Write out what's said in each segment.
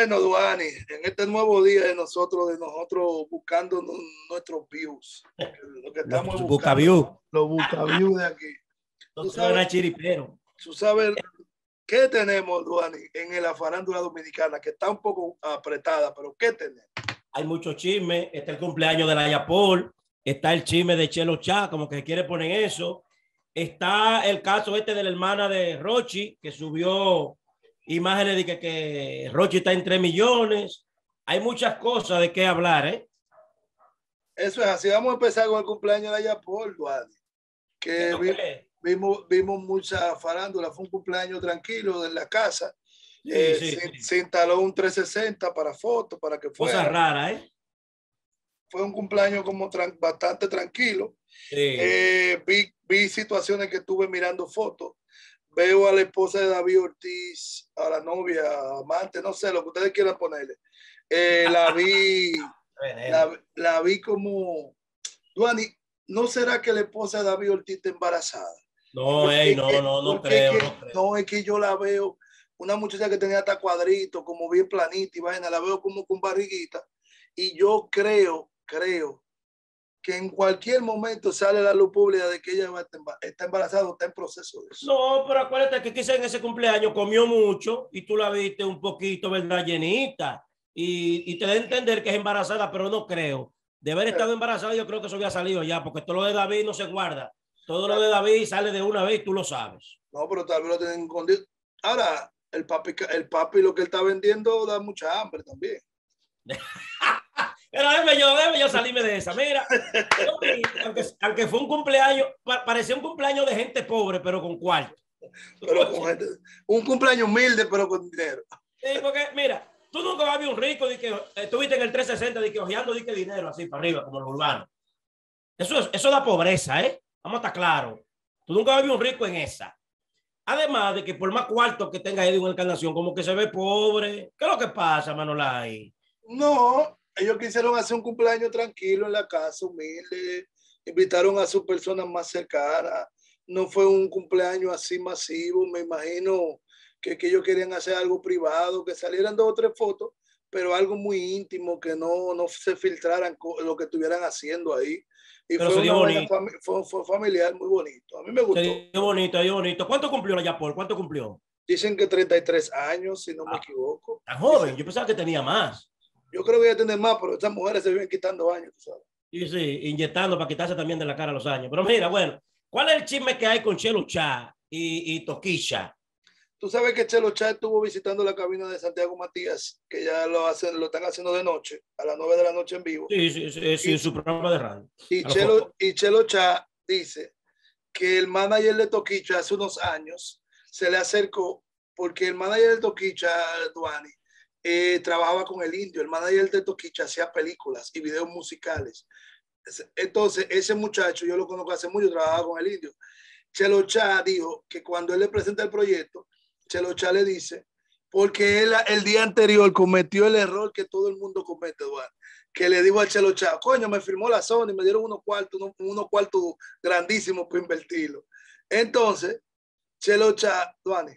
Bueno, Duani, en este nuevo día de nosotros buscando nuestros views, lo que estamos Los buscando, Bucaviu. los buscaviews de aquí. Tú Nosotros sabes, era chiripero. tú sabes qué tenemos, Duani, en la farándula dominicana, que está un poco apretada, pero ¿qué tenemos? Hay muchos chismes. Está el cumpleaños de la Yapol. Está el chisme de Chelo Chá, como que quiere poner eso. Está el caso este de la hermana de Rochi, que subió imágenes de que Rochi está en 3 millones. Hay muchas cosas de qué hablar, ¿eh? Eso es así. Vamos a empezar con el cumpleaños de Ayapol, Duani, ¿Qué que lo que? vimos mucha farándula. Fue un cumpleaños tranquilo en la casa. Sí, sí, sí. Se instaló un 360 para fotos, para que Cosas fuera. raras, ¿eh? Fue un cumpleaños como bastante tranquilo. Sí. Vi situaciones que estuve mirando fotos. Veo a la esposa de David Ortiz, a la novia, amante, no sé, lo que ustedes quieran ponerle. La vi, la vi como, Duani, ¿no será que la esposa de David Ortiz está embarazada? No, ey, no creo, no creo. No, es que yo la veo, una muchacha que tenía hasta cuadrito, como bien planita y vaina, la veo como con barriguita. Y yo creo que en cualquier momento sale la luz pública de que ella está embarazada o está en proceso de eso. No, pero acuérdate que quizá en ese cumpleaños comió mucho y tú la viste un poquito, ¿verdad? Llenita. Y te da a entender que es embarazada, pero no creo. De haber estado embarazada, yo creo que eso había salido ya, porque todo lo de David no se guarda. Todo lo de David sale de una vez y tú lo sabes. No, pero tal vez lo tienen escondido. Ahora, el papi lo que él está vendiendo da mucha hambre también. Pero déjeme yo salirme de esa. Mira, aunque fue un cumpleaños, parecía un cumpleaños de gente pobre, pero con cuarto. Pero con gente, un cumpleaños humilde, pero con dinero. Sí, porque mira, tú nunca vas a ver un rico de que estuviste en el 360 de que ojeando de que dinero así para arriba, como los urbanos. Eso da pobreza, ¿eh? Vamos a estar claros. Tú nunca vas a ver un rico en esa. Además de que por más cuarto que tenga Edwin Encarnación, como que se ve pobre. ¿Qué es lo que pasa, Manolay? No, ellos quisieron hacer un cumpleaños tranquilo en la casa, humilde. Invitaron a sus personas más cercanas. No fue un cumpleaños así masivo. Me imagino que ellos querían hacer algo privado, que salieran 2 o 3 fotos, pero algo muy íntimo, que no se filtraran lo que estuvieran haciendo ahí. Y Pero fue se dio una vaina bonito. fue familiar muy bonito. A mí me gustó. Se dio bonito, se dio bonito. ¿Cuánto cumplió la Yapol? ¿Cuánto cumplió? Dicen que 33 años, si no me Ah, equivoco. tan joven. Yo pensaba que tenía más. Yo creo que ya tiene más, pero estas mujeres se viven quitando años, tú sabes. Sí, sí, inyectando para quitarse también de la cara los años. Pero mira, bueno, ¿cuál es el chisme que hay con Chelo Chá y Toquilla? Tú sabes que Chelo Chá estuvo visitando la cabina de Santiago Matías, que ya lo están haciendo de noche, a las 9 de la noche en vivo. Sí, sí, sí, sí, su programa de radio. Y Chelo Chá dice que el manager de Toquicha hace unos años se le acercó porque el manager de Toquicha, Duani, trabajaba con el Indio. El manager de Toquicha hacía películas y videos musicales. Entonces, ese muchacho, yo lo conozco hace mucho, trabajaba con el Indio. Chelo Chá dijo que cuando él le presenta el proyecto, Chelo Chá le dice, porque él el día anterior cometió el error que todo el mundo comete, Eduardo, que le dijo a Chelo Chá, coño, me firmó la Sony, me dieron unos cuartos grandísimos para invertirlo. Entonces, Chelo Chá, Duani.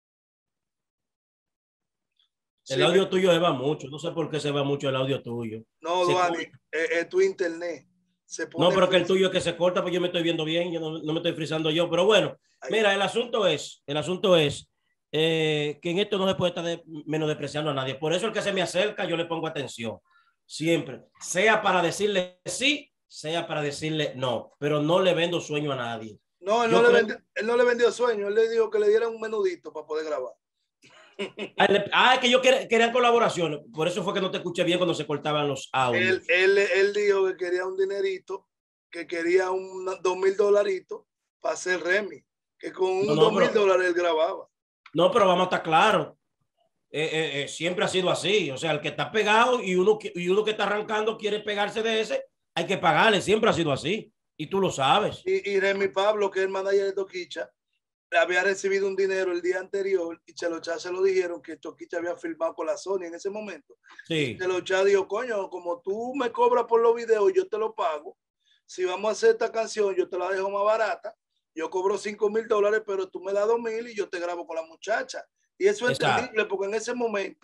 El audio tuyo se va mucho. No sé por qué se va mucho el audio tuyo. No, Duani, es tu internet. No, pero que el tuyo es que se corta, pues yo me estoy viendo bien, yo no me estoy frizando yo. Pero bueno, mira, el asunto es que en esto no se puede estar menospreciando a nadie. Por eso el que se me acerca, yo le pongo atención. Siempre. Sea para decirle sí, sea para decirle no. Pero no le vendo sueño a nadie. No, él no le vendió sueño. Él le dijo que le dieran un menudito para poder grabar. Es que yo quería colaboraciones. Por eso fue que no te escuché bien cuando se cortaban los audios. Él dijo que quería un dinerito, que quería un $2,000 para hacer Remy, que con un $2,000 él grababa. No, pero vamos a estar claros. Siempre ha sido así. O sea, el que está pegado y uno que está arrancando quiere pegarse de ese, hay que pagarle. Siempre ha sido así. Y tú lo sabes. Y Remy Pablo, que es el manager de Toquicha, había recibido un dinero el día anterior y Chelo Chá se lo dijeron que Toquicha había filmado con la Sony en ese momento. Sí. Y Chelo Chá dijo, coño, como tú me cobras por los videos, yo te lo pago. Si vamos a hacer esta canción, yo te la dejo más barata. Yo cobro $5,000, pero tú me das $2,000 y yo te grabo con la muchacha. Y eso es entendible porque en ese momento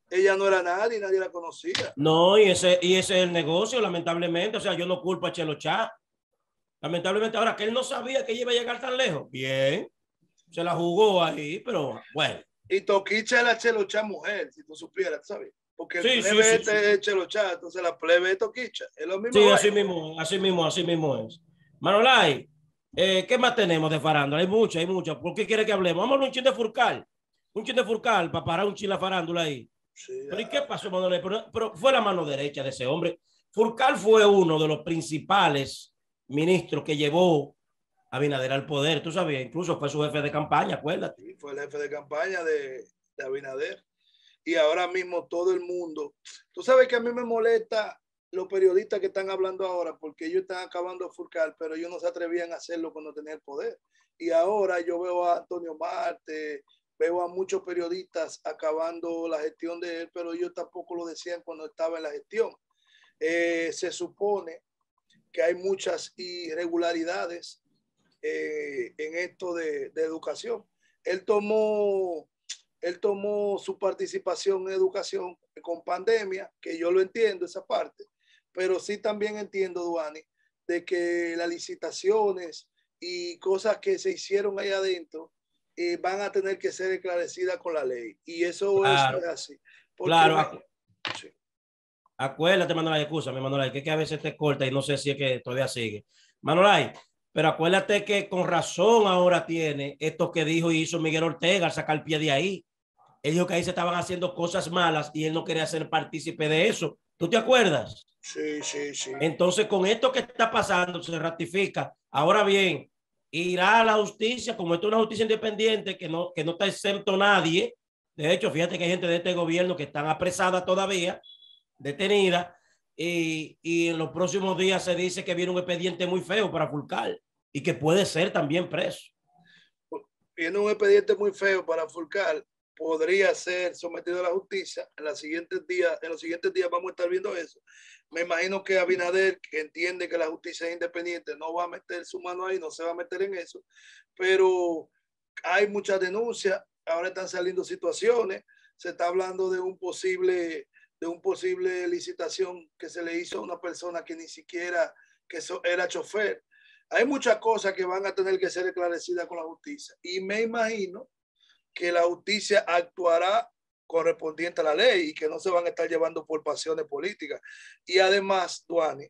Ella no era nadie, nadie la conocía. No, y ese es el negocio, lamentablemente. O sea, yo no culpo a Chelo Chá. Lamentablemente, ahora que él no sabía que ella iba a llegar tan lejos. Bien, se la jugó ahí, pero bueno. Y Toquicha es la Chelocha mujer, si tú supieras, ¿sabes? Porque el Sí, sí, plebe sí, sí. este es Chelocha, entonces la plebe es Toquicha. Es lo mismo. Sí, así mismo, así mismo, así mismo es. Manolay, ¿qué más tenemos de farándula? Hay mucha, hay mucha. ¿Por qué quiere que hablemos? Vamos a un chin de Furcal. Un chin de Furcal para parar un chin la farándula ahí. Sí, ¿Pero y qué pasó, Manolay? Pero fue la mano derecha de ese hombre. Furcal fue uno de los principales ministros que llevó a Abinader al poder. Tú sabías, incluso fue su jefe de campaña, acuérdate. sí, fue el jefe de campaña de Abinader. Y ahora mismo todo el mundo. Tú sabes que a mí me molesta los periodistas que están hablando ahora porque ellos están acabando de Furcal, pero ellos no se atrevían a hacerlo cuando tenían el poder. Y ahora yo veo a Antonio Marte, veo a muchos periodistas acabando la gestión de él, pero ellos tampoco lo decían cuando estaba en la gestión. Se supone que hay muchas irregularidades en esto de educación. Él tomó, él tomó su participación en educación con pandemia, que yo lo entiendo esa parte, pero sí también entiendo, Duani, de que las licitaciones y cosas que se hicieron ahí adentro van a tener que ser esclarecidas con la ley. Y eso es Claro, así. Porque claro. sí. Acuérdate, Manolay, escúchame, Manolay, que a veces te corta y no sé si es que todavía sigue. Manolay, pero acuérdate que con razón ahora tiene esto que dijo y hizo Miguel Ortega al sacar el pie de ahí. Él dijo que ahí se estaban haciendo cosas malas y él no quería ser partícipe de eso. ¿Tú te acuerdas? Sí, sí, sí. Entonces, con esto que está pasando, se ratifica. Ahora bien, irá a la justicia, como esto es una justicia independiente, que no está exento nadie. De hecho, fíjate que hay gente de este gobierno que están apresada todavía, detenida, y en los próximos días se dice que viene un expediente muy feo para Fulcal y que puede ser también preso. Viene un expediente muy feo para Fulcal, podría ser sometido a la justicia. En los siguientes días vamos a estar viendo eso. Me imagino que Abinader, que entiende que la justicia es independiente, no va a meter su mano ahí, no se va a meter en eso, pero hay muchas denuncias, ahora están saliendo situaciones, se está hablando de un posible licitación que se le hizo a una persona que ni siquiera que era chofer. Hay muchas cosas que van a tener que ser esclarecidas con la justicia. Y me imagino que la justicia actuará correspondiente a la ley y que no se van a estar llevando por pasiones políticas. Y además, Duani,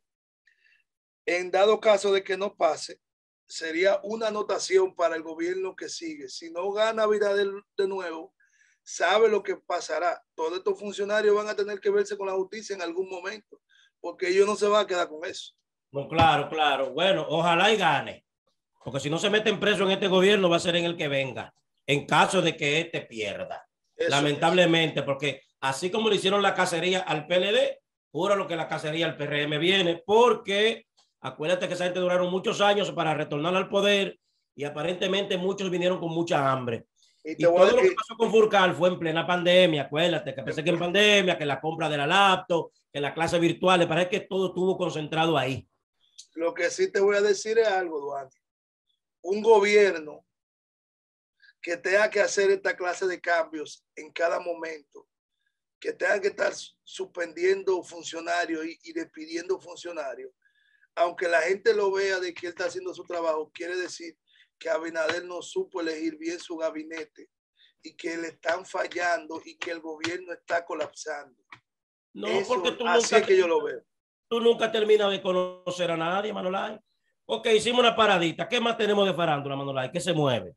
en dado caso de que no pase, sería una anotación para el gobierno que sigue. Si no gana Abinader de nuevo, sabe lo que pasará. Todos estos funcionarios van a tener que verse con la justicia en algún momento, porque ellos no se van a quedar con eso. No, claro, claro. Bueno, ojalá y gane. Porque si no se meten preso en este gobierno, va a ser en el que venga, en caso de que este pierda. Eso es. Lamentablemente, porque así como le hicieron la cacería al PLD, juro lo que la cacería al PRM viene, porque acuérdate que esa gente duraron muchos años para retornar al poder y aparentemente muchos vinieron con mucha hambre. Y te Y voy a todo lo que decir, pasó con Furcal fue en plena pandemia, acuérdate, que pensé que en pandemia, que la compra de la laptop, que la clase virtual, parece que todo estuvo concentrado ahí. lo que sí te voy a decir es algo, Duarte. Un gobierno que tenga que hacer esta clase de cambios en cada momento, que tenga que estar suspendiendo funcionarios y despidiendo funcionarios, aunque la gente lo vea de que él está haciendo su trabajo, quiere decir que Abinader no supo elegir bien su gabinete y que le están fallando y que el gobierno está colapsando. No, porque Eso, así es que yo lo veo. tú nunca terminas de conocer a nadie, Manolay. Ok, hicimos una paradita. ¿Qué más tenemos de farándula, Manolay? ¿Qué se mueve?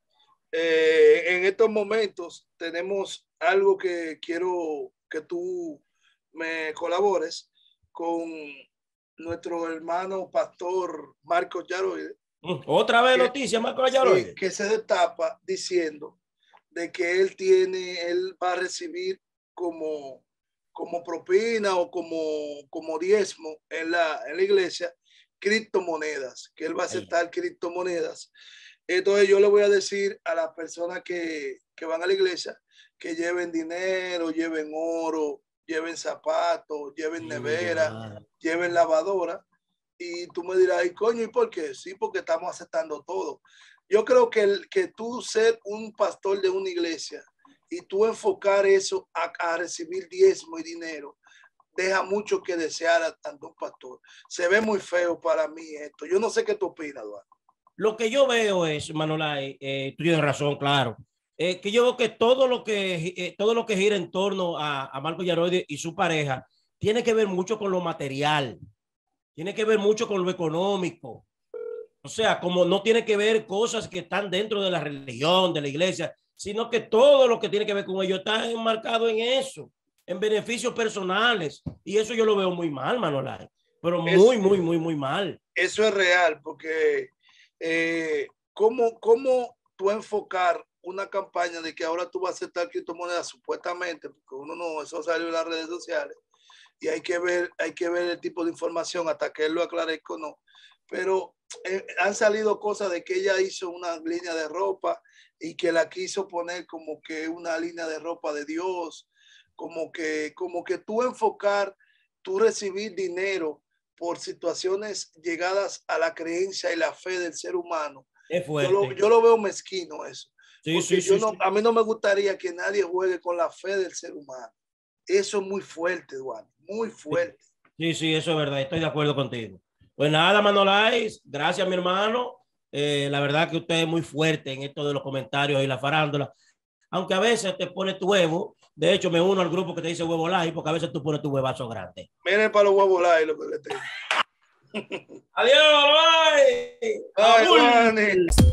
En estos momentos tenemos algo que quiero que tú me colabores con nuestro hermano pastor Marcos Yaroide, Otra vez que, noticia, Marco sí, Ayaroide. que se destapa diciendo de que él va a recibir como, como propina o como diezmo en la iglesia criptomonedas, que él va a Ay, aceptar criptomonedas. Entonces yo le voy a decir a las personas que van a la iglesia que lleven dinero, lleven oro, lleven zapatos, lleven ay, mi nevera, madre. lleven lavadora. Y tú me dirás, ¿y coño? ¿Y por qué? Sí, porque estamos aceptando todo. Yo creo que tú ser un pastor de una iglesia y tú enfocar eso a recibir diezmo y dinero, deja mucho que desear ante un pastor. Se ve muy feo para mí esto. Yo no sé qué tú opinas, Eduardo. Lo que yo veo es, Manolay, tú tienes razón, claro, que yo veo que todo lo que gira en torno a Marco Yaroide y su pareja tiene que ver mucho con lo material, tiene que ver mucho con lo económico. O sea, como no tiene que ver cosas que están dentro de la religión, de la iglesia, sino que todo lo que tiene que ver con ellos está enmarcado en eso, en beneficios personales. Y eso yo lo veo muy mal, Manolay, pero muy mal. Eso es real, porque ¿cómo tú enfocar una campaña de que ahora tú vas a aceptar criptomonedas supuestamente, porque uno no, eso salió en las redes sociales y hay que ver el tipo de información hasta que él lo aclare o no. Pero han salido cosas de que ella hizo una línea de ropa y que la quiso poner como que una línea de ropa de Dios, como que tú enfocar, tú recibir dinero por situaciones llegadas a la creencia y la fe del ser humano. Es fuerte. Yo lo veo mezquino eso. Sí, porque sí, a mí no me gustaría que nadie juegue con la fe del ser humano. Eso es muy fuerte, Eduardo, muy fuerte. Sí, eso es verdad, estoy de acuerdo contigo. Pues nada, Manolay, gracias, mi hermano. La verdad que usted es muy fuerte en esto de los comentarios y la farándula. Aunque a veces te pone tu huevo. De hecho, me uno al grupo que te dice huevo live, porque a veces tú pones tu huevazo grande. Miren para los huevos live lo que le tengo. Adiós, bye. Bye,